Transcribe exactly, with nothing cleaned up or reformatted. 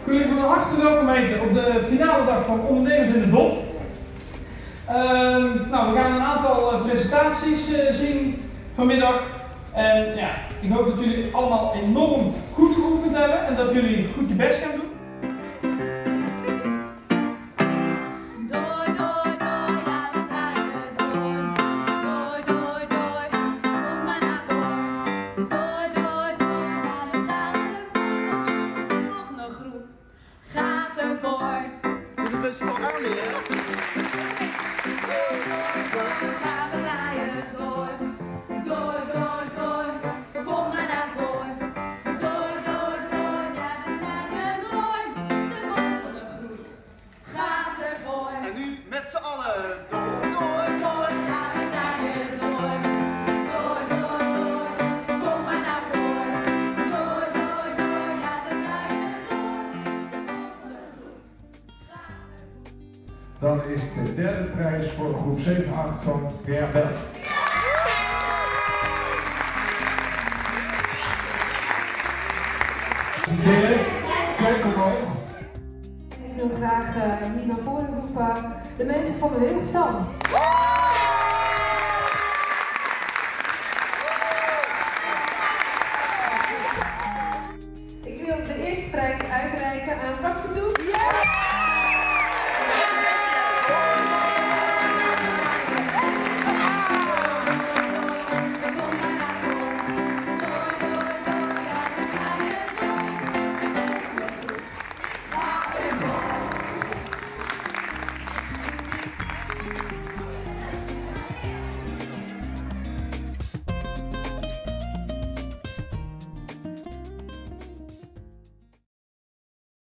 Ik wil jullie van harte welkom heten op de finale dag van Ondernemers in de Dop. Uh, nou, we gaan een aantal presentaties uh, zien vanmiddag. En ja, ik hoop dat jullie allemaal enorm goed geoefend hebben en dat jullie goed je best gaan doen. Best wel aan weer, hè? Gaan we draaien door, door, door, door, kom maar naar voren. Door, door, door, ja we draaien door, de volgende groep gaat ervoor. En nu met z'n allen door, door, door, ja we draaien door. Door, door, door, kom maar naar voren. Door, door, door, ja we draaien door, de volgende groep gaat ervoor. Dan is de derde prijs voor groep zeven acht van Gerbel. Kijk omhoog. Ik wil graag uh, hier naar voren roepen de mensen van de Wilstam. Ik wil de eerste prijs uitreiken aan Kasper Doe.